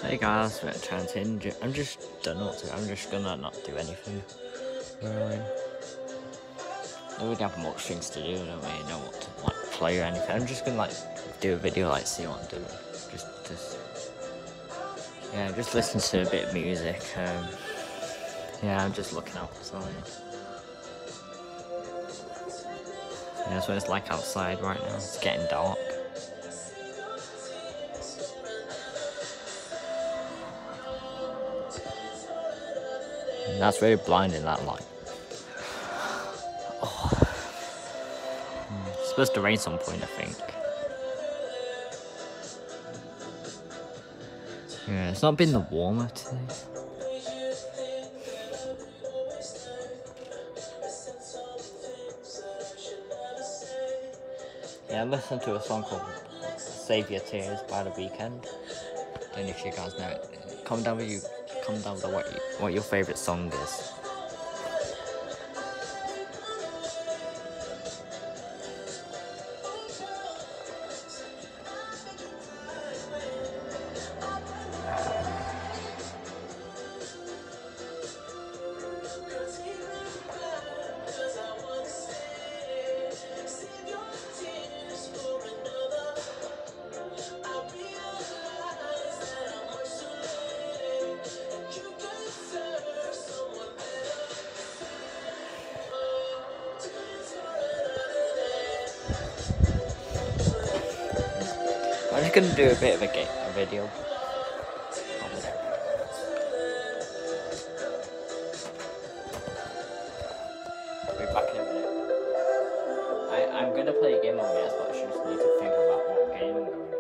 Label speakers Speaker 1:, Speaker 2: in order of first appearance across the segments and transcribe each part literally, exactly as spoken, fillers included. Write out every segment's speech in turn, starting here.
Speaker 1: Hey guys, we're trying to injure. I'm just don't know what to. I'm just gonna not do anything. Really. I don't have much things to do. I don't really know what to like play or anything. I'm just gonna like do a video, like see what I'm doing. Just, just yeah, just listen to a bit of music. Um, yeah, I'm just looking outside. Yeah, that's what it's like outside right now. It's getting dark. And that's very blinding, that light. Oh. It's supposed to rain some point, I think. Yeah, it's not been the warmer today. Yeah, I listened to a song called Save Your Tears by The Weeknd. Don't know if you guys know it. Comment down with you. Comment down below what you, what your favourite song is. I'm just gonna do a bit of a, game, a video. I'll be back in a minute. I, I'm gonna play a game on P S, but I just need to think about what game I'm going to.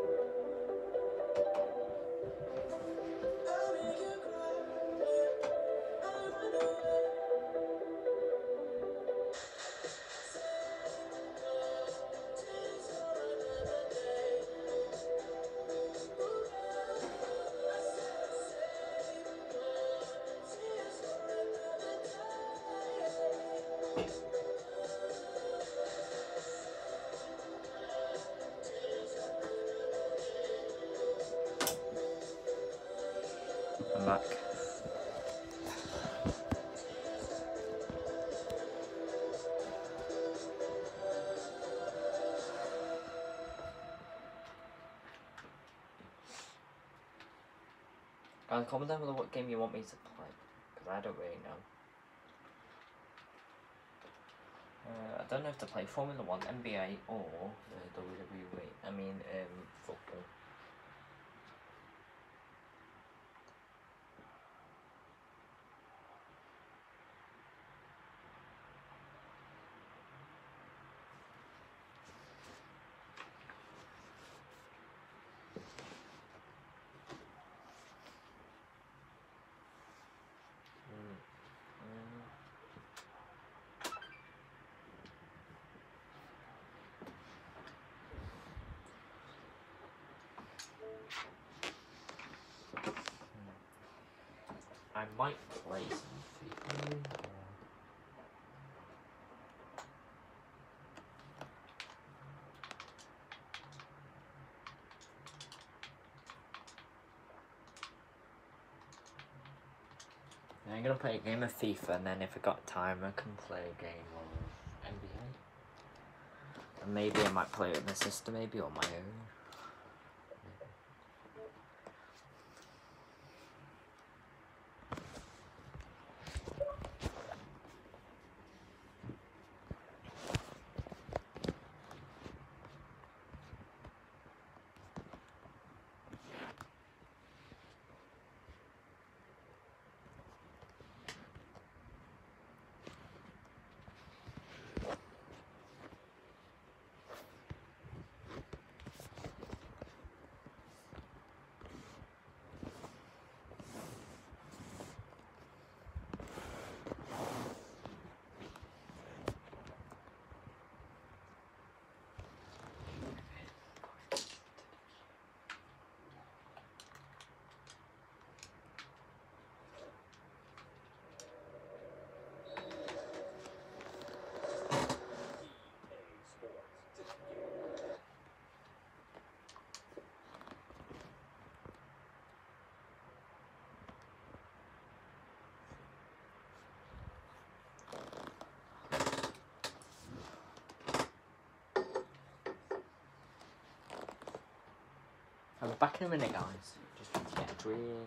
Speaker 1: I'm back. Guys, comment down below what game you want me to play, because I don't really know. Uh, I don't know if to play Formula One, N B A, or uh, W W E. I mean, um, football. I might play something. I'm gonna play a game of FIFA, and then if I got time, I can play a game of N B A. And maybe I might play it with my sister, maybe, or my own. I'm back in a minute, guys. Just need to get a drink.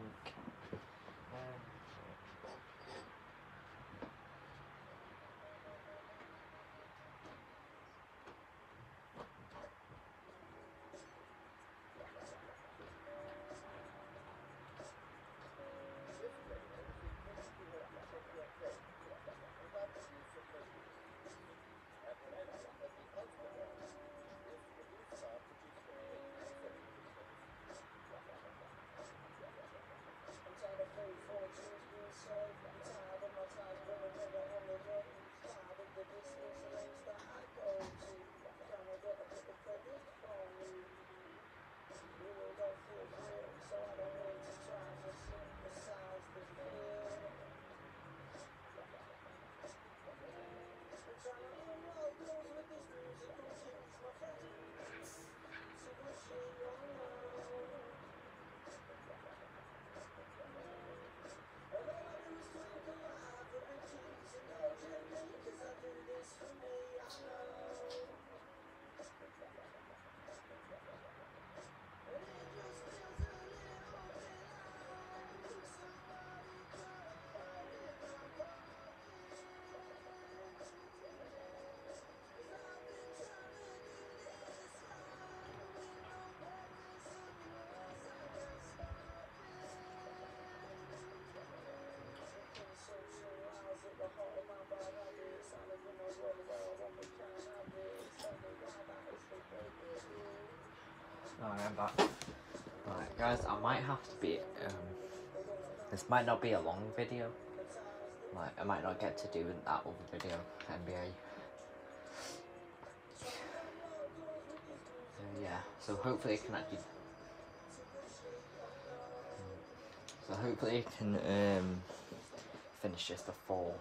Speaker 1: Alright, I'm back. Alright, guys, I might have to be. Um, this might not be a long video. Like, I might not get to do that other video, N B A. So, yeah, so hopefully I can actually. So hopefully I can um, finish this before.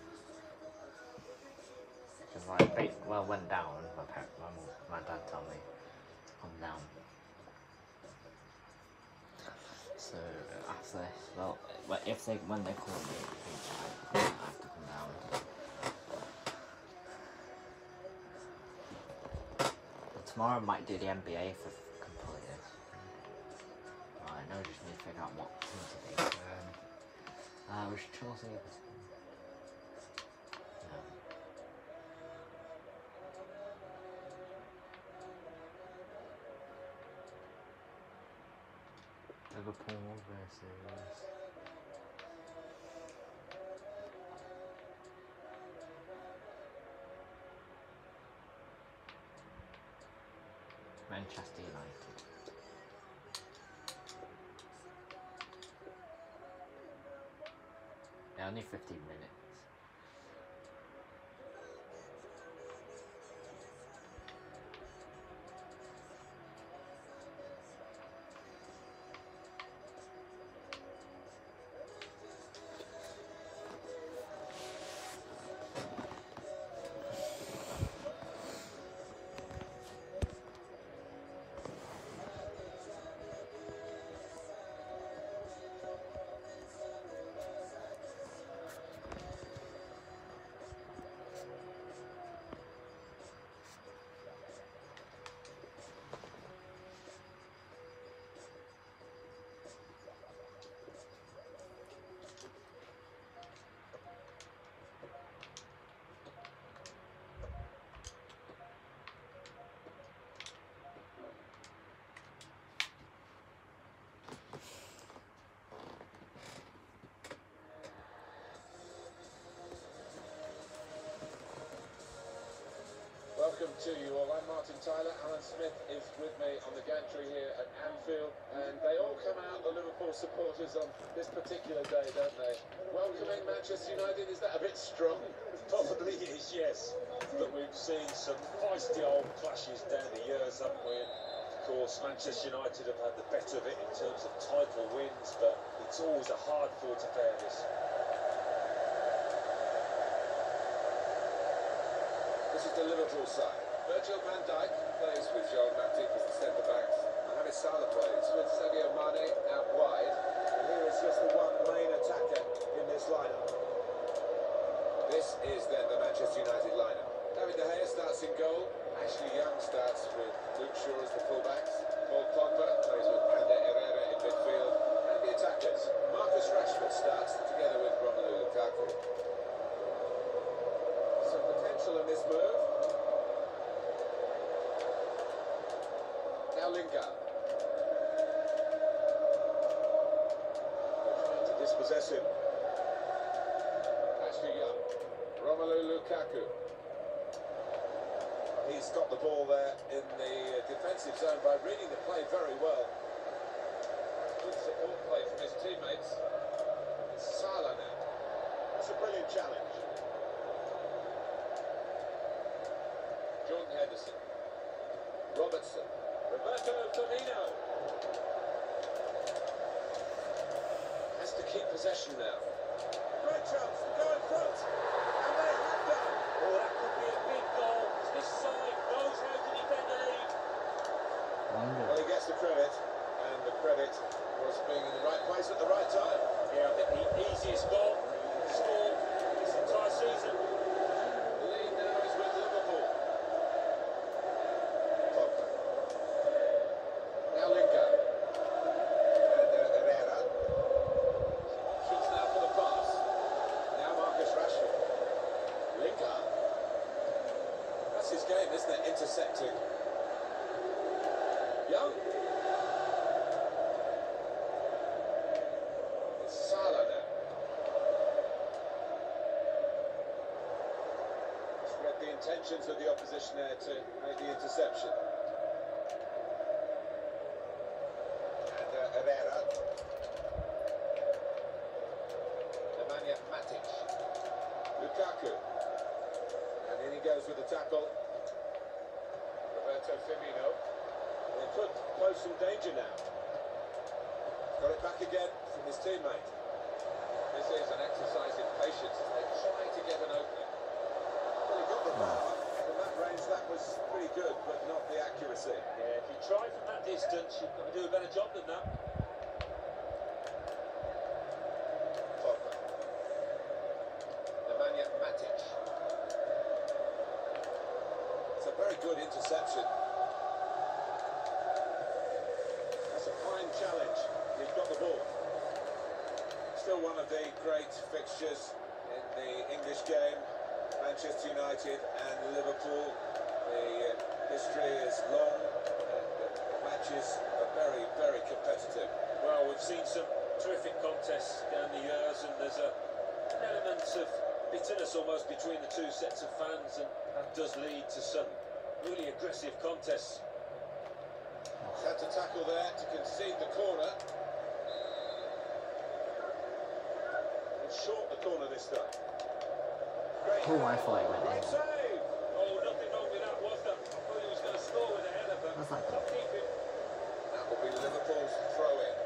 Speaker 1: Because like, basically, well, I went down. My parent, my, my dad told me to come down. So after this, well, if they when they call me, I have to come down. But tomorrow I might do the N B A if I've completed it. Right, now I just need to figure out what thing to do. Um, uh, we should try something. Liverpool versus Manchester United. Yeah, only fifteen minutes.
Speaker 2: Welcome to you all. I'm Martin Tyler. Alan Smith is with me on the gantry here at Anfield, and they all come out, the Liverpool supporters, on this particular day, don't they? Welcoming Manchester United, is that a bit strong?
Speaker 3: Possibly is, yes. But we've seen some feisty old clashes down the years, haven't we? Of course, Manchester United have had the better of it in terms of title wins, but it's always a hard fought affair, this.
Speaker 2: This is the Liverpool side. Virgil van Dijk plays with Joel Matip as the centre-backs. Mohamed Salah plays with Sadio Mane out wide.
Speaker 3: And here is just the one main attacker in this lineup.
Speaker 2: This is then the Manchester United lineup. David De Gea starts in goal. Ashley Young starts with Luke Shaw as the fullbacks. Paul Pogba plays with possess him. Ashley Young. Romelu Lukaku. He's got the ball there in the defensive zone by reading the play very well. Good support play from his teammates. It's Salah now. That's a brilliant challenge. Jordan Henderson. Robertson. Roberto Firmino. Has to keep possession now. Great chance to go in front. And they have done.
Speaker 3: Oh, that could be a big goal. This side knows how to defend the lead.
Speaker 2: Well, he gets the credit, and the credit was being in the right place at the right time.
Speaker 3: Yeah, I think the easiest goal scored this entire season.
Speaker 2: The lead now is with Liverpool. Pogba. Now Lingard. And uh, Herrera. Options now for the pass. Now Marcus Rashford. Lingard. That's his game, isn't it? Intercepting. Young. It's Salah now. He's read the intentions of the opposition there to make the interception. And uh, Herrera. Nemanja Matic. Lukaku. And in he goes with the tackle. Roberto Firmino. They could pose some danger now. Got it back again from his teammate. This is an exercise in patience as they try to get an opening. Well, he got the ball from that range. That was pretty good, but not the accuracy.
Speaker 3: Yeah, if you try from that distance, you've got to do a better job than that.
Speaker 2: Pogba. Nemanja Matic. It's a very good interception. Challenge. He's got the ball. Still one of the great fixtures in the English game. Manchester United and Liverpool. The uh, history is long and the matches are very, very competitive.
Speaker 3: Well, we've seen some terrific contests down the years, and there's a, an element of bitterness almost between the two sets of fans, and that does lead to some really aggressive contests.
Speaker 2: He's had to tackle there to concede the corner. And short the corner this time. Great.
Speaker 1: Oh, I thought it went
Speaker 2: Great
Speaker 1: in.
Speaker 2: save.
Speaker 3: Oh, nothing wrong with that, was there? I thought he was going to score with a header, but
Speaker 1: That's like
Speaker 3: not keeping.
Speaker 2: That will be Liverpool's throw in.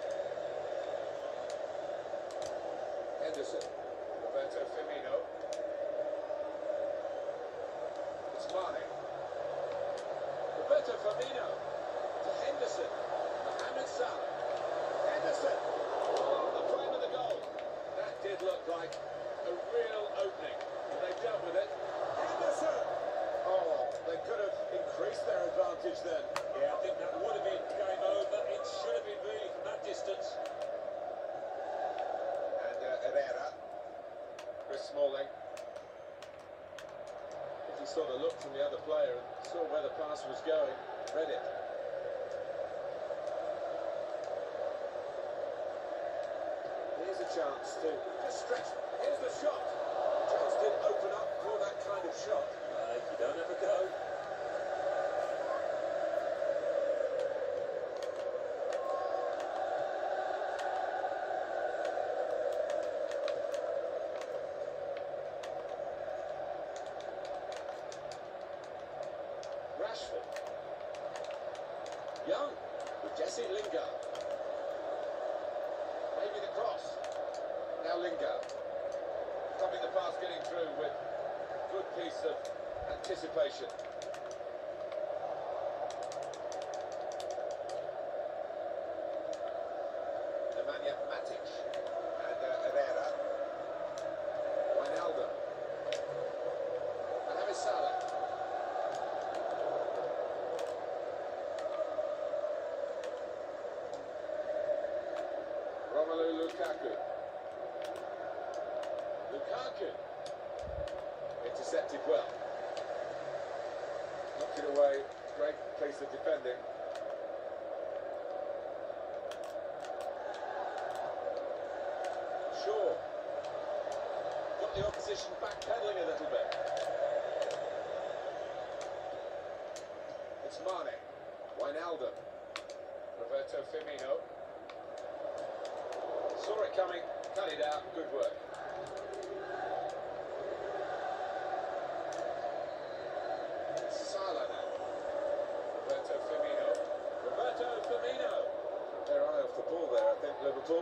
Speaker 2: Henderson. Roberto Firmino. It's Mane. Roberto Firmino. To Henderson. Mohamed Salah. Henderson. Oh, the frame of the goal. That did look like a real opening. And they dealt with it. Henderson. Oh, they could have increased their advantage then.
Speaker 3: Yeah, I think that would have been game over. It should have been really from that distance.
Speaker 2: And uh, Herrera. Chris Smalling. I think he sort of looked from the other player and saw where the pass was going. Read it. Here's a chance to just stretch. Here's the shot. Chance didn't open up for that kind of shot.
Speaker 3: Uh, if you don't have a go.
Speaker 2: Rashford. Young with Jesse Lingard. Maybe the cross. Now Lingard. Stopping the pass getting through with a good piece of anticipation. Nemanja Matic. And uh, Herrera. Wijnaldum. Mohamed Salah. Romelu Lukaku. Lukaku. Intercepted well. Knocked it away. Great piece of defending. Shaw. Got the opposition backpedaling a little bit. It's Mane. Wijnaldum. Roberto Firmino. Saw it coming, cut it out, good work. Salah now. Roberto Firmino. Roberto Firmino. Their eye off the ball there, I think, Liverpool.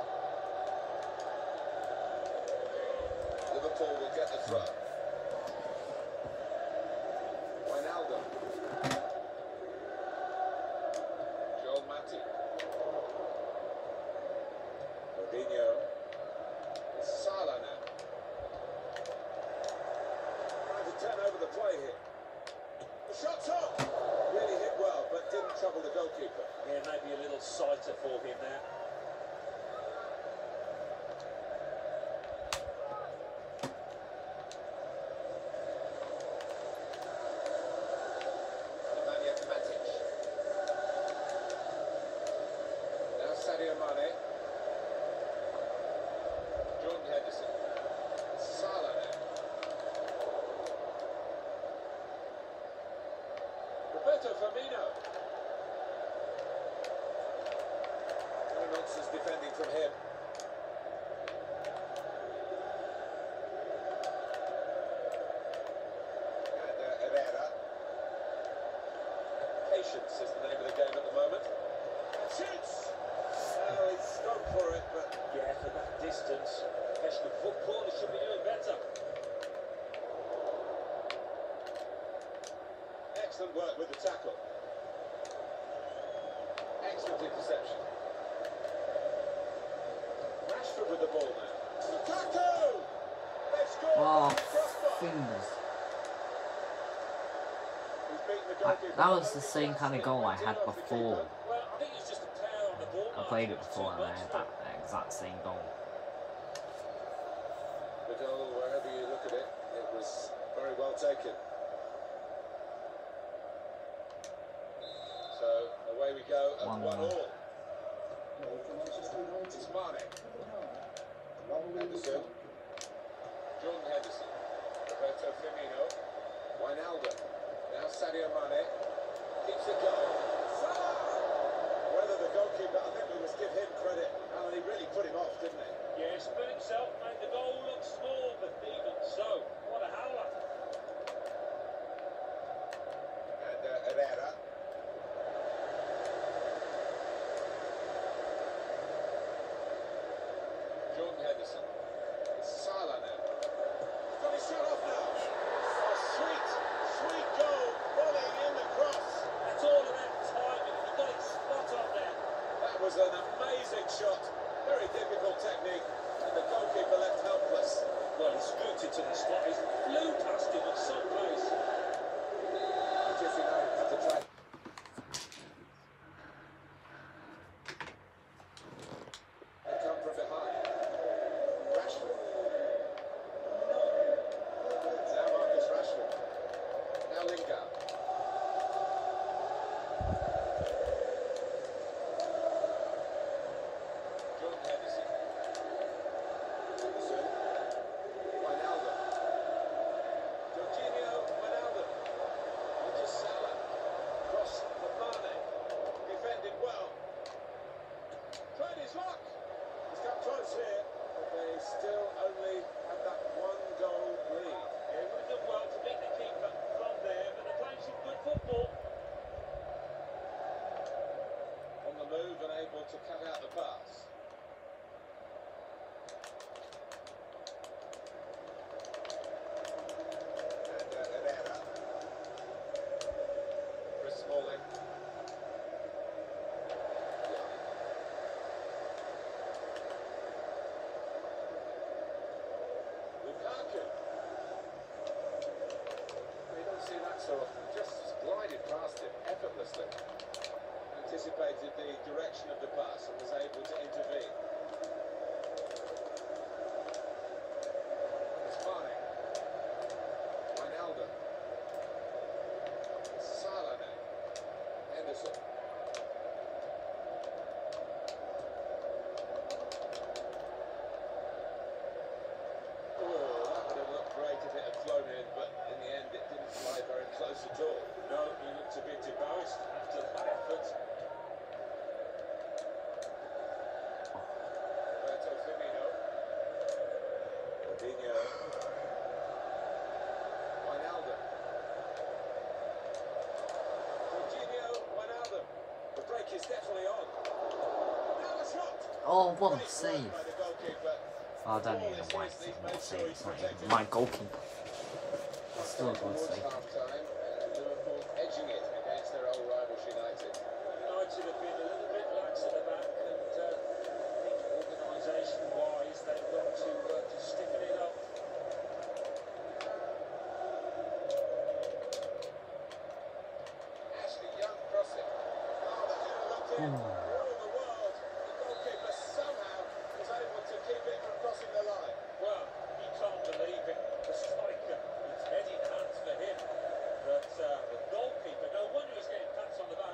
Speaker 2: Liverpool will get the throw. Wijnaldum. Joel Matip. Fabinho. Salah now. Trying to turn over the play here. The shot's on! Really hit well, but didn't trouble the goalkeeper.
Speaker 3: Yeah, maybe a little sighter for him there.
Speaker 2: Nemanja Matic. Now Sadio Mane. Jordan Henderson. Salah now. Roberto Firmino. No nonsense defending from him. And uh, Herrera. Patience is the name of the game at the moment. Shoots! Oh, he's gone for it, but
Speaker 3: Yeah, for that distance, professional footballers should be doing better.
Speaker 2: excellent work with the tackle. Excellent interception. Rashford with the ball now. Lukaku! They've scored!
Speaker 1: Oh,
Speaker 2: Crossbar.
Speaker 1: fingers.
Speaker 2: He's beaten the
Speaker 1: I,
Speaker 2: goalkeeper.
Speaker 1: that was the same kind of goal I had before.
Speaker 3: Well, I think it's just a tear on the ball.
Speaker 1: I played it before and I had that exact same goal.
Speaker 2: The goal, wherever you look at it, it was very well taken. So away we go at one,
Speaker 1: One
Speaker 2: one
Speaker 1: more.
Speaker 2: all. It's Mane. Henderson. Jordan Henderson. Roberto Firmino. Wijnaldum. Now Sadio Mane. Keeps it going. Salah! Whether the goalkeeper, I think we must give him credit. Alan, he really put him off, didn't he?
Speaker 3: Yes, but himself made the goal look small, but even so, what a howler.
Speaker 2: And uh, Herrera. Jordan Henderson. Salah now. He's got his shot off now. Oh, sweet, sweet goal. Volleying in the cross.
Speaker 3: That's all about timing. He got it spot on there.
Speaker 2: That was an amazing shot. Very difficult technique. And the goalkeeper left helpless.
Speaker 3: Well, he scooted to the spot. He flew past him at some pace.
Speaker 2: Manchester United have to try. They come from behind. Rashford. Now Marcus Rashford. Now Lingard.
Speaker 1: Oh, what a save. Oh, I don't even know why it's what a save. It's not even my goalkeeper. It's still a good save.
Speaker 2: Liverpool edging it against their old rivals United.
Speaker 3: United have been a little bit lax at the back, and uh, I think organisation-wise they've got to, uh, to stiffen it up.
Speaker 2: Ashley Young crossing. Oh, the header looked in. For all the world, the goalkeeper somehow was able to keep it from crossing the line.
Speaker 3: Well, he can't believe it. The striker, it's heading hands for him. But uh, the goalkeeper, no wonder he's getting pats on the back.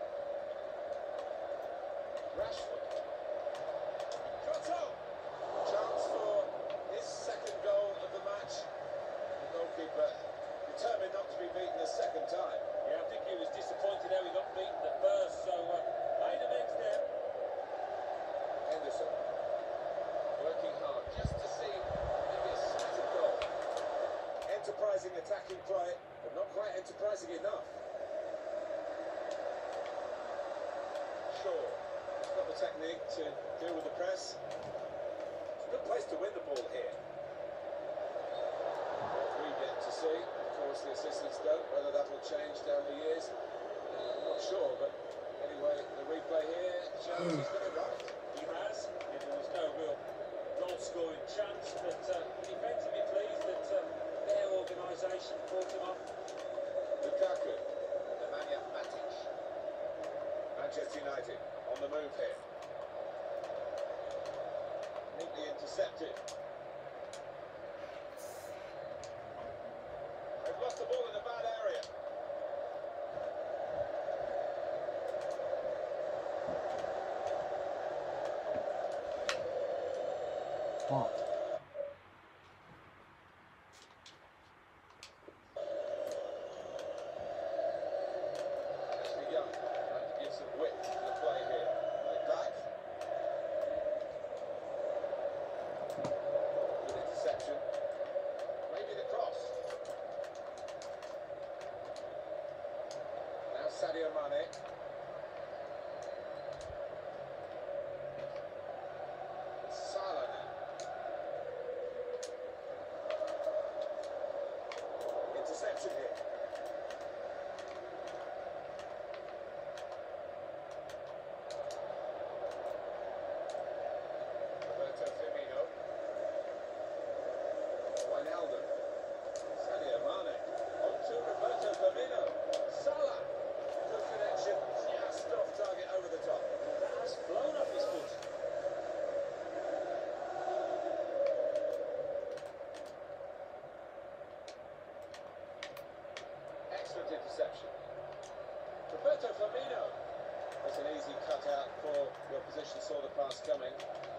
Speaker 2: Rashford. Cotto. Chance for his second goal of the match. The goalkeeper determined not to be beaten a second time.
Speaker 3: Yeah, I think he was disappointed how he got beaten the first, so uh, made amends there.
Speaker 2: Henderson. Working hard just to see maybe a sight of goal. Enterprising attacking play, but not quite enterprising enough. Shaw. He's got the technique to deal with the press. It's a good place to win the ball here. What we get to see, of course the assistants don't, whether that will change down the years, uh, I'm not sure, but anyway, the replay here shows he's got it right.
Speaker 3: He has. Yeah, there was no real goal-scoring chance, but uh, defensively pleased that uh, their organisation brought him up.
Speaker 2: Lukaku. Nemanja Matic. Manchester United on the move here. Neatly intercepted. They've lost the ball in a bad area.
Speaker 1: What?
Speaker 2: Ashley Young trying to give some width to the play here. Play back. Good interception. Maybe the cross. Now Sadio Mane. Salah now. Interception here. Roberto Firmino. Wijnaldum. Sadio Mane. On to Roberto Firmino. Salah. Good connection. Just off target over the top.
Speaker 3: That has flown off his foot.
Speaker 2: Excellent interception. Roberto Firmino. That's an easy cutout for the opposition, saw the pass coming.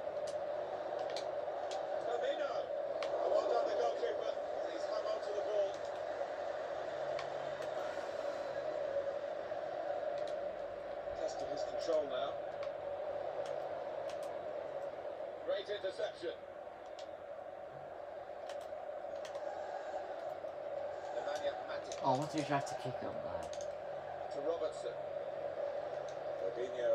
Speaker 2: Firmino. Oh, well done the goalkeeper. He's hung on to the ball. Testing his control now. Great interception. Nemanja Matic.
Speaker 1: Oh, what did you have to kick up there?
Speaker 2: To Robertson. Fabinho.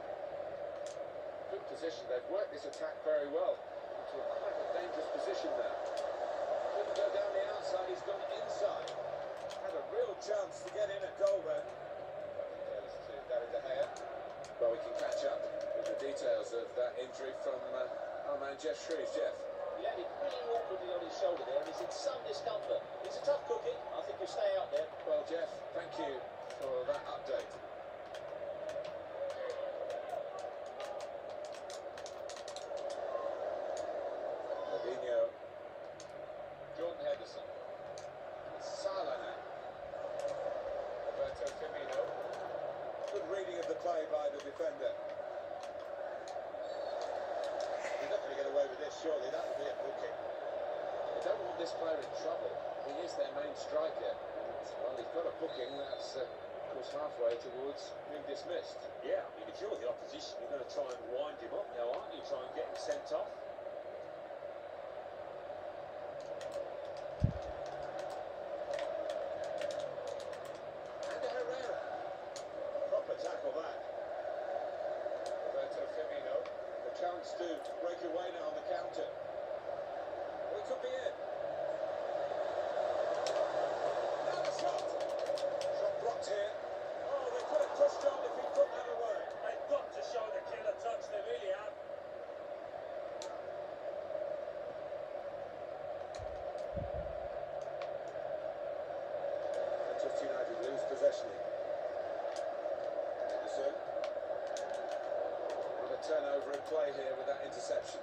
Speaker 2: Good position. They've worked this attack very well. Into a quite a dangerous position now. Couldn't go down the outside. He's gone inside. Had a real chance to get in at goal then. Goes to David De Gea. Well, we can catch up with the details of that injury from uh, our man Jeff Shrews. Jeff.
Speaker 4: He landed pretty awkwardly on his shoulder there, and he's in some discomfort. He's a tough cookie. I think he'll stay out there.
Speaker 2: Well, Jeff, thank you for that update. Fabinho. Jordan Henderson. Salah now. Roberto Firmino. Good reading of the play by the defender. He's not going to get away with this, surely. That would be a booking. They don't want this player in trouble. He is their main striker. And, well, he's got a booking that's, uh, of course, halfway towards being dismissed.
Speaker 3: Yeah, I mean, if you're the opposition, you're going to try and wind him up now, aren't you? Try and get him sent off.
Speaker 2: And Herrera. Proper tackle that. Roberto Firmino. The chance break away now on the counter.
Speaker 3: Well, it could be it.
Speaker 2: Now the shot. Shot blocked here.
Speaker 3: Oh, they could have pushed on if he put that away. They've got to show the killer touch, they really have.
Speaker 2: Manchester United lose possession here. Henderson. On a turnover in play here with that interception.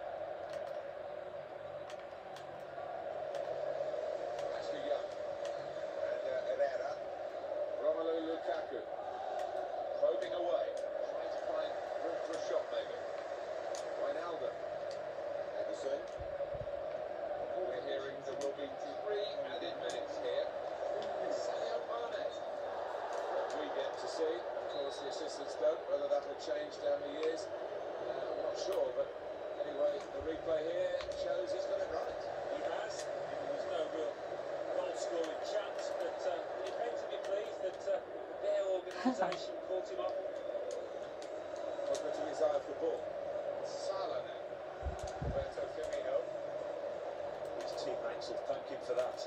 Speaker 2: Ashley Young. And uh, Herrera. Romelu Lukaku. Probing away. Trying to find room for a shot maybe. Wijnaldum. Henderson. We're hearing there will be three added minutes here. Sadio Mane. What we get to see, of course the assistants don't, whether that will change down the years, uh, I'm not sure, but anyway, the replay here shows he's got it right.
Speaker 3: He has. There was no real goal-scoring chance, but uh, he came to be pleased that uh, their organisation caught him up.
Speaker 2: Putting his eye off the ball. Salah now. Roberto Firmino.
Speaker 3: His teammates will thank him for that.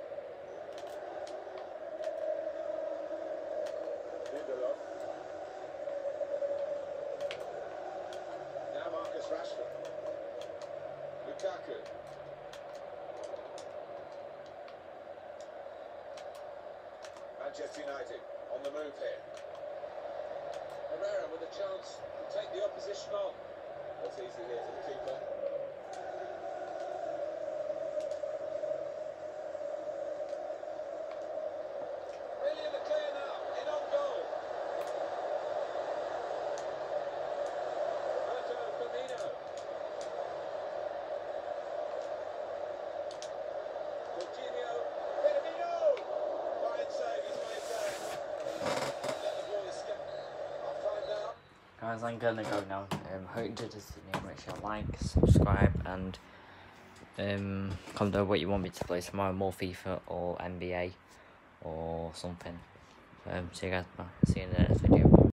Speaker 2: Lindelof. Now Marcus Rashford. Lukaku. Manchester United on the move here. Herrera with a chance to take the opposition on. That's easy here for the keeper. Really in the clear now, in on goal. Roberto Firmino. Coutinho. Firmino. Fine save, he's made that. Let the ball escape. Half time now.
Speaker 1: Guys, I'm gonna go now. Um, hope you enjoyed this video. Make sure you like, subscribe, and um, comment down what you want me to play tomorrow, more FIFA or N B A or something. Um, see you guys. Bye. See you in the next video.